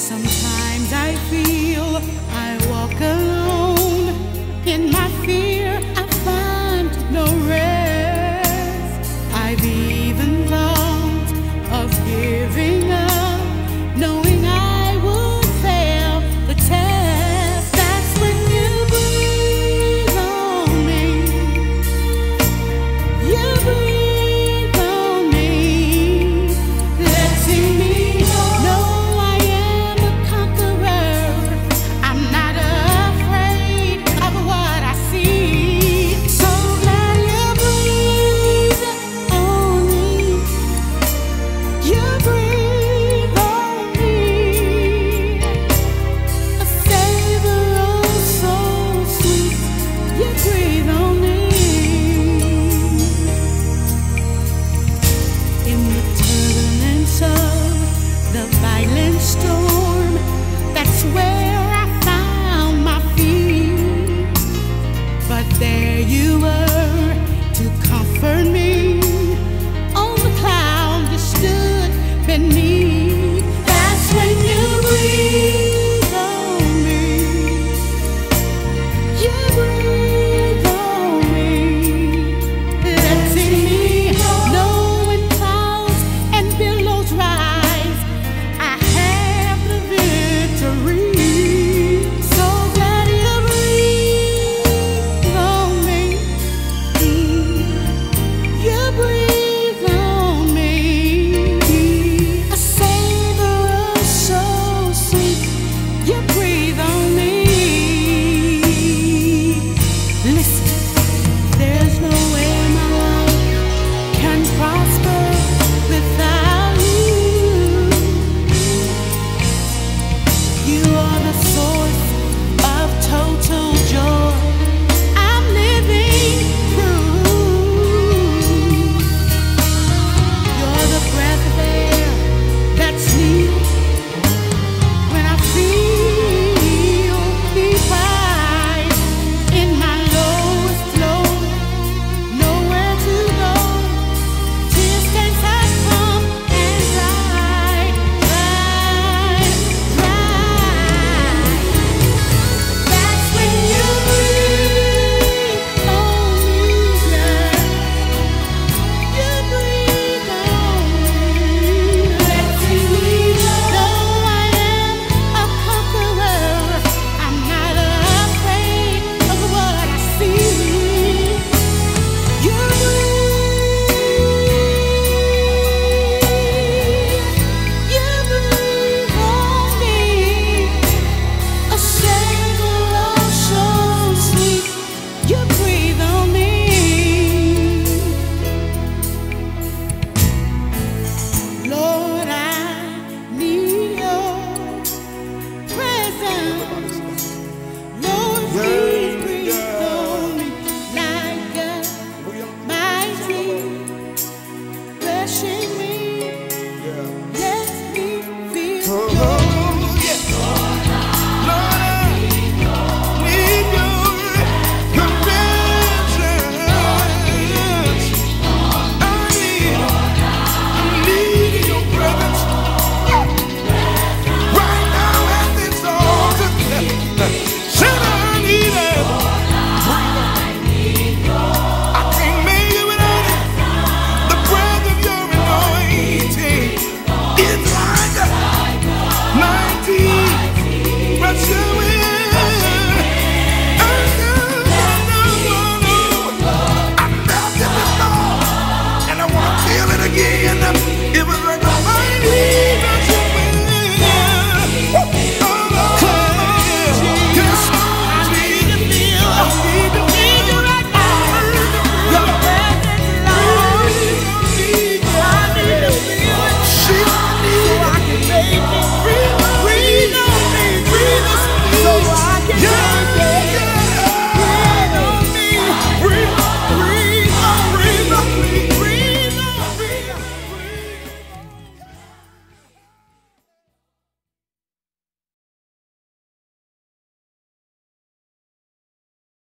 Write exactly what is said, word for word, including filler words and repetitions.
Sometimes I feel I walk alone. In my fear, I find no rest. I've even thought of giving up, knowing I would fail the test. That's when you breathe on me. You breathe on me, letting me know I am a conqueror. I'm not afraid of what I see. So glad you breathe on me. You breathe on me, a savor oh so sweet. You breathe on me. In the turbulence of the violent storm, that's where I found my feet. But there you were to comfort me. On the cloud you stood beneath. That's when you breathe on me. You breathe on me, letting me know when clouds and billows rise, I have the victory. So glad you breathe on me. You breathe on me, a savor oh so sweet. You breathe on me. Listen, there's no way my life can prosper without you. You are the source of total joy I'm living through. You're the breath of air that's needed when I feel deprived. In my lowest low, nowhere to go, distance has come and dried, dried, dried. That's when you breathe on me, yeah. You breathe on me, letting me know I am a conqueror. I'm not afraid of what I see. You breathe, you breathe on me, a savor oh so sweet. You breathe on me. Lord, I need your presence. Lord, please breathe on me like a mighty rushing wind. Let me feel your And I wanna feel it again. It was like